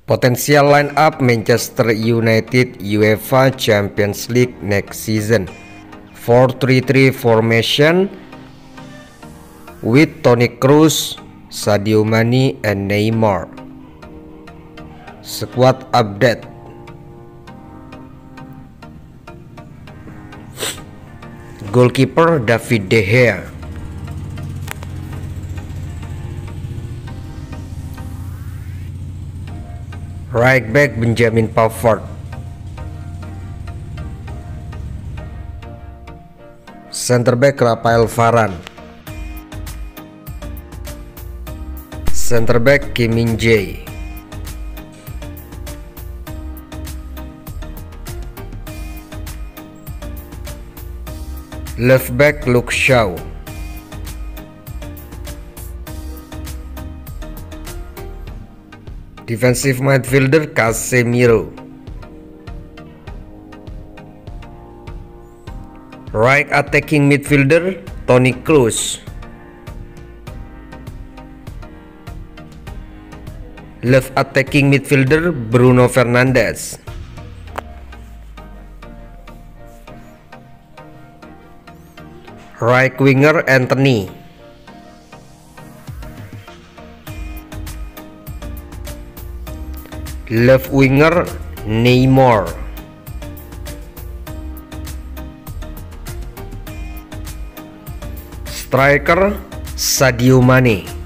Potential line-up Manchester United UEFA Champions League next season. 4-3-3 formation with Toni Kroos, Sadio Mane, and Neymar. Squad update. Goalkeeper David De Gea. Right back Benjamin Pavard. Center back Rafael Varane. Center back Kim Min-jae. Left back Luke Shaw. Defensive midfielder Casemiro. Right attacking midfielder Toni Kroos. Left attacking midfielder Bruno Fernandes. Right winger Antony. Left winger Neymar. Striker Sadio Mane.